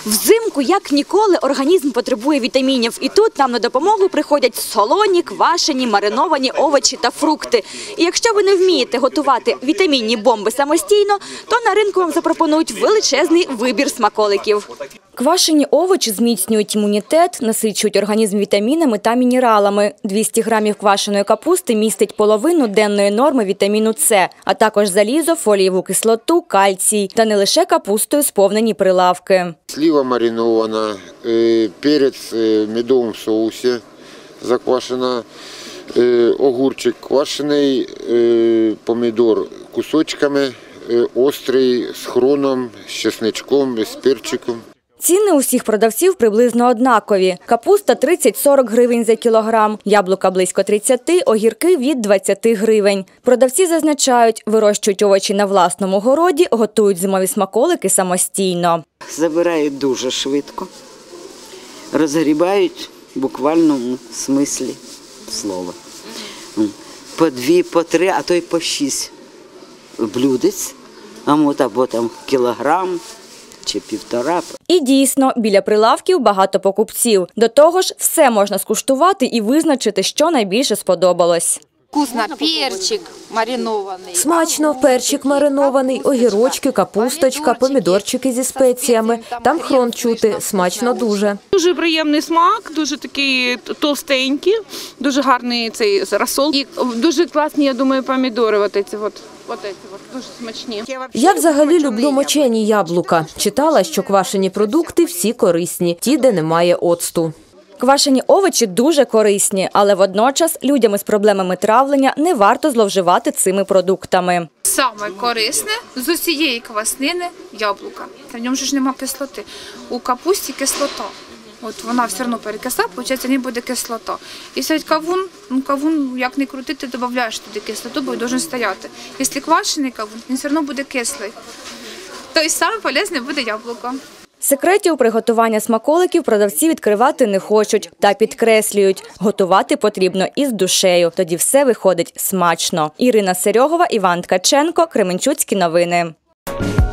Взимку, як ніколи, організм потребує вітамінів. І тут нам на допомогу приходять солоні, квашені, мариновані овочі та фрукти. І якщо ви не вмієте готувати вітамінні бомби самостійно, то на ринку вам запропонують величезний вибір смаколиків. Квашені овочі зміцнюють імунітет, насичують організм вітамінами та мінералами. 200 грамів квашеної капусти містить половину денної норми вітаміну С, а також залізо, фолієву кислоту, кальцій. Та не лише капустою сповнені прилавки. Слива маринована, перець в медовому соусі заквашена, огурчик квашений, помідор кусочками, острий, з хроном, з чесничком, з перчиком. Ціни усіх продавців приблизно однакові. Капуста – 30-40 гривень за кілограм, яблука – близько 30, огірки – від 20 гривень. Продавці зазначають, вирощують овочі на власному городі, готують зимові смаколики самостійно. Забирають дуже швидко, розгрібають в буквальному смислі слова. По 2, по 3, а то й по 6 блюдець, або там кілограм чи 1,5. І дійсно, біля прилавків багато покупців. До того ж, все можна скуштувати і визначити, що найбільше сподобалось. Вкусно, перчик маринований. Смачно, перчик маринований, огірочки, капусточка, помідорчики зі спеціями. Там хрон чути, смачно дуже. Дуже приємний смак, дуже такий товстенький, дуже гарний цей розсол. І дуже класні, я думаю, помідори, дуже смачні. Я взагалі люблю мочені яблука. Читала, що квашені продукти всі корисні, ті, де немає оцту. Квашені овочі дуже корисні, але водночас людям із проблемами травлення не варто зловживати цими продуктами. Саме корисне з усієї кваснини – яблука. В ньому ж немає кислоти. У капусті кислота. От вона все одно перекисла, виходить, не буде кислота. І все кавун, як не крути, ти додаєш туди кислоту, бо він має стояти. Якщо квашений кавун, він все одно буде кислий. Тобто саме полезне буде яблуко. Секретів приготування смаколиків продавці відкривати не хочуть та підкреслюють – готувати потрібно із душею. Тоді все виходить смачно. Ірина Серьогова, Іван Ткаченко, Кременчуцькі новини.